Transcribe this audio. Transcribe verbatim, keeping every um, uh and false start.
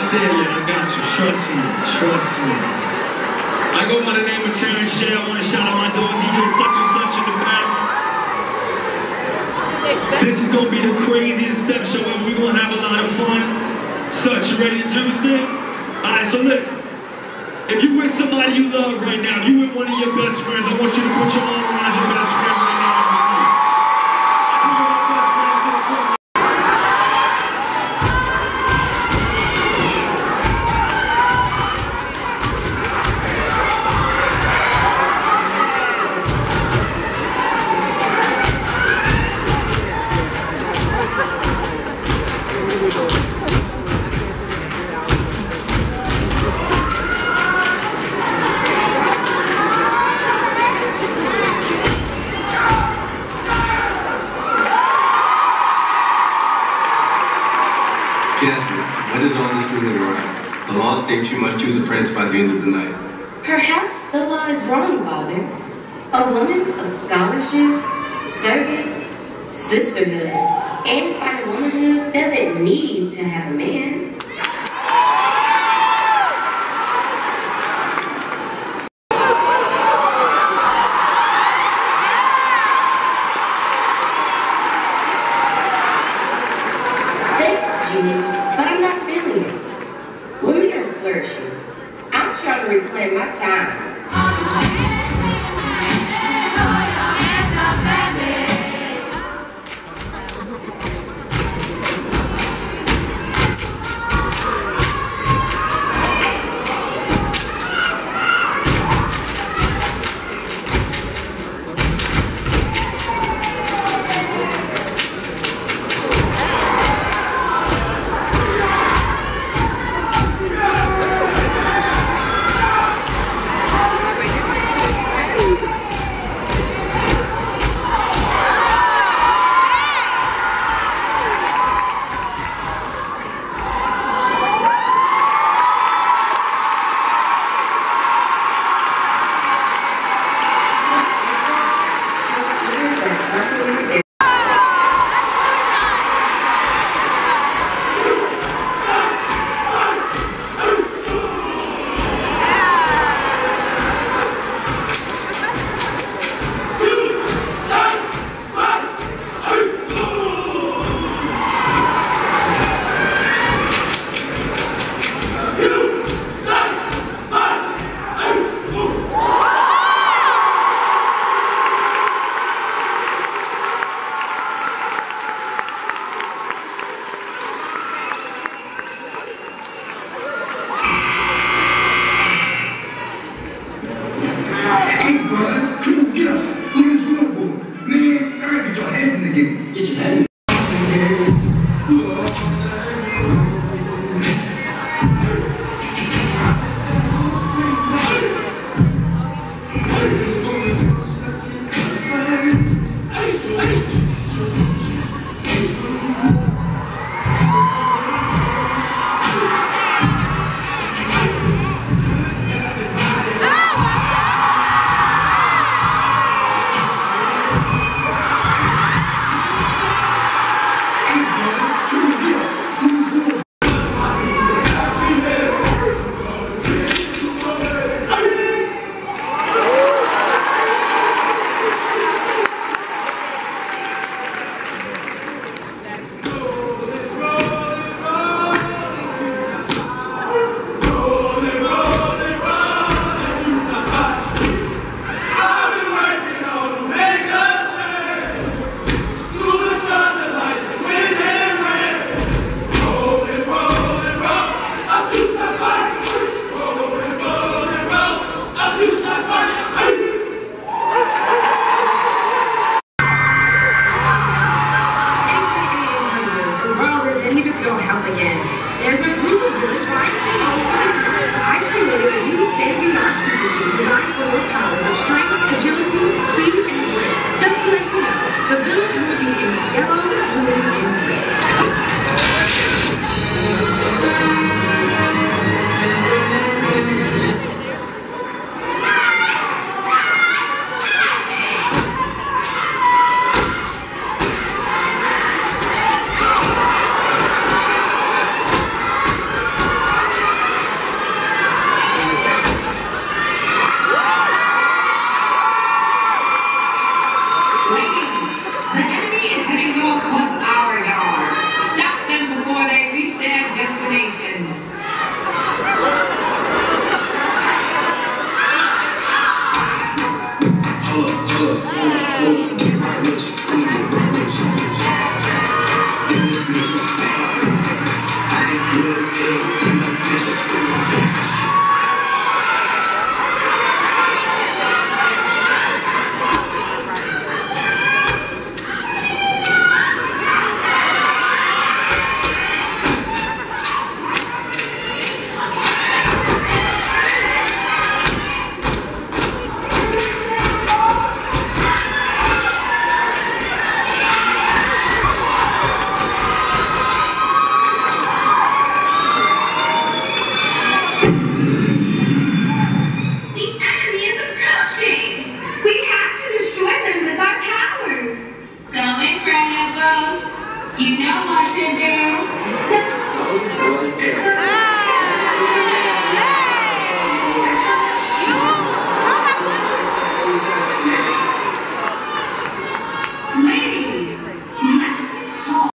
not there yet. I got you. Trust me. Trust me. I go by the name of Terrence J. I want to shout out my dog D J such and such in the back. This is gonna be the craziest step show ever. We're gonna have a lot of fun. Such, you ready to do this thing? Alright, so listen. If you with somebody you love right now, if you with one of your best friends, I want you to put your arm around your best friend right now and see. Put your best friend to the front. What is all this really around? The law states you must choose a prince by the end of the night. Perhaps the law is wrong, Father. A woman of scholarship, service, sisterhood, and fine womanhood doesn't need to have a man. Thanks, Jimmy, but I'm not feeling it. Women are flourishing. I'm trying to reclaim my time. Get your head in. You know what to do. So good.